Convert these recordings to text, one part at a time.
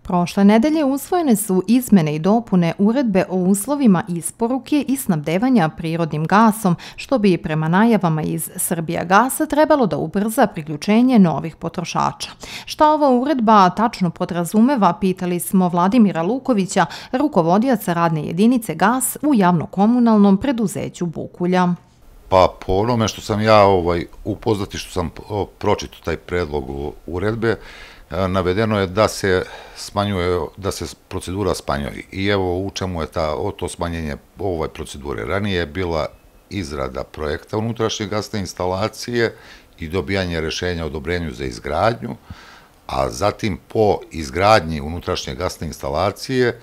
Prošle nedelje usvojene su izmene i dopune uredbe o uslovima isporuke i snabdevanja prirodnim gasom, što bi prema najavama iz Srbijagasa trebalo da ubrza priključenje novih potrošača. Šta ova uredba tačno podrazumeva, pitali smo Vladimira Lukovića, rukovodioca radne jedinice GAS u javno-komunalnom preduzeću Bukulja. Pa po onome što sam ja upoznati, što sam pročitao taj predlog uredbe, navedeno je da se smanjuje, da se procedura smanjuje. I evo u čemu je to smanjenje procedure. Ranije je bila izrada projekta unutrašnje gasne instalacije i dobijanje rešenja o odobrenju za izgradnju, a zatim po izgradnji unutrašnje gasne instalacije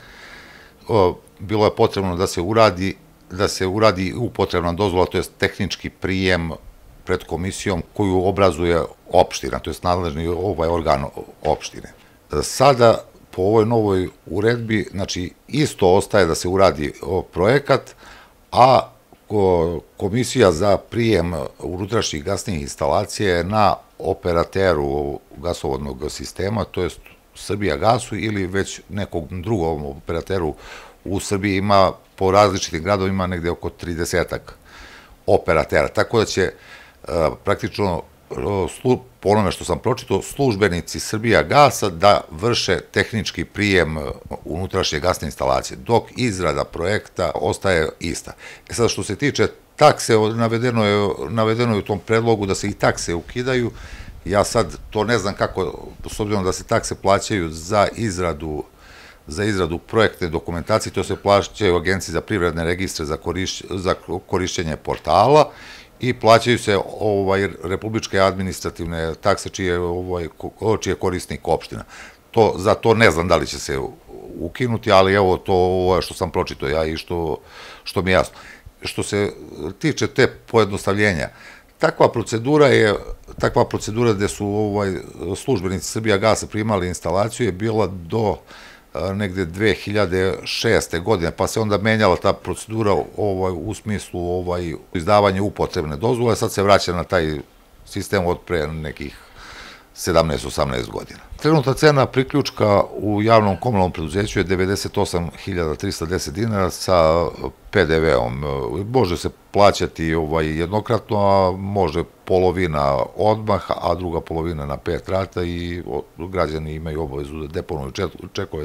bilo je potrebno da se uradi upotrebna dozvola, to je tehnički prijem pred komisijom koju obrazuje opština, to je nadležni organ opštine. Sada, po ovoj novoj uredbi, znači isto ostaje da se uradi projekat, a komisija za prijem unutrašnjih gasnih instalacija je na operateru gasovodnog sistema, to je Srbijagasu ili već nekog drugom operateru u Srbiji. Ima po različitim gradovima negde oko 30-ak operatera, tako da će praktično, po onome što sam pročitao, službenici Srbijagasa da vrše tehnički prijem unutrašnje gasne instalacije, dok izrada projekta ostaje ista. Sad, što se tiče takse, navedeno je u tom predlogu da se i takse ukidaju. Ja sad to ne znam kako, s obzirom da se takse plaćaju za izradu projektne dokumentacije, to se plaćaju Agenciji za privredne registre za korišćenje portala i plaćaju se republičke administrativne takse čiji je korisnik opština. Za to ne znam da li će se ukinuti, ali evo to što sam pročitao ja i što mi je jasno. Što se tiče te pojednostavljenja, takva procedura gde su službenici Srbijagasa primali instalaciju je bila do negde 2006. godine, pa se onda menjala ta procedura u smislu izdavanja upotrebne dozvole, sad se vraća na taj sistem od pre nekih 17-18 godina. Trenutna cena priključka u javnom komunalnom preduzeću je 98.310 dinara sa PDV-om. Može se plaćati jednokratno, a može polovina odmah, a druga polovina na 5 rata i građani imaju obavezu da deponuju čekove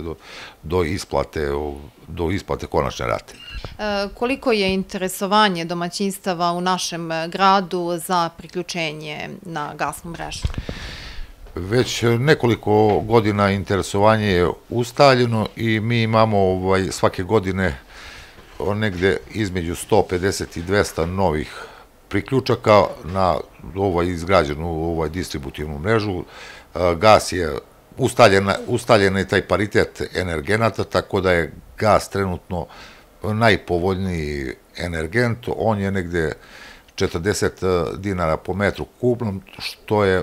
do isplate konačne rate. Koliko je interesovanje domaćinstava u našem gradu za priključenje na gasnu mrežu? Već nekoliko godina interesovanje je ustaljeno i mi imamo svake godine negde između 150 i 200 novih priključaka na izgrađenu distributivnu mrežu. Gas je ustaljen je taj paritet energenata, tako da je gas trenutno najpovoljniji energent. On je negde 40 dinara po metru kubnom, što je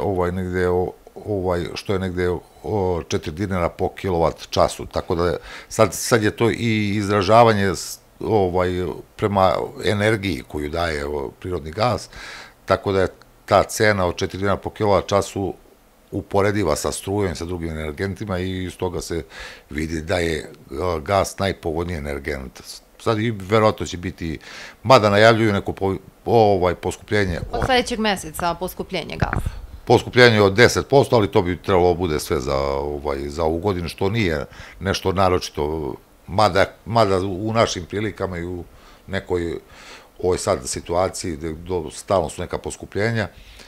negde 4 dinara po kilovat času. Tako da sad je to i izražavanje prema energiji koju daje prirodni gas, tako da je ta cena od 4 dinara po kilovat času uporediva sa strujom i sa drugim energentima i iz toga se vidi da je gas najpovoljniji energent. Sad i verovatno će biti, mada najavljuju neko poskupljenje. Od sledećeg meseca poskupljenje gasa? Poskupljenje od 10%, ali to bi trebalo bude sve za ovu godinu, što nije nešto naročito, mada u našim prilikama i u nekoj ovoj sad situaciji gde stalno su neka poskupljenja,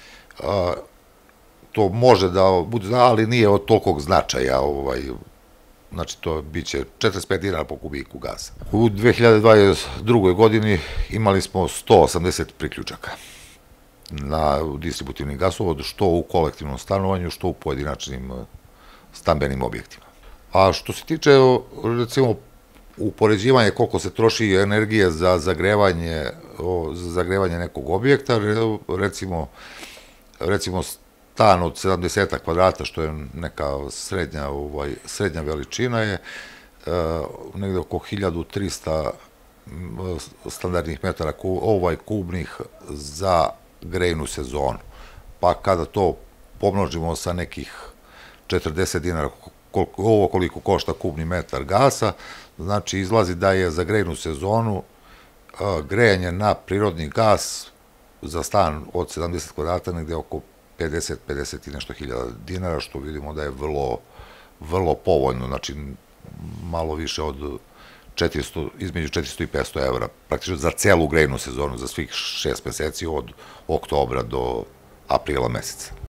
to može da bude, ali nije od tolikog značaja, znači to biće 45 dinara po kubiku gasa. U 2022. godini imali smo 180 priključaka na distributivni gasovod, što u kolektivnom stanovanju, što u pojedinačnim stambenim objektima. A što se tiče, recimo, upoređivanje koliko se troši energije za zagrevanje nekog objekta, recimo stan od 70 kvadrata, što je neka srednja veličina, je negde oko 1300 standardnih metara kubnih za grejnu sezonu. Pa kada to pomnožimo sa nekih 40 dinara ovo koliko košta kubni metar gasa, znači izlazi da je za grejnu sezonu grejanje na prirodni gas za stan od 70 kvadrata negde oko 50 i nešto hiljada dinara, što vidimo da je vrlo povoljno, znači malo više od 400, između 400 i 500 evra, praktično za celu grejnu sezonu, za svih 6 meseci od oktobra do aprila meseca.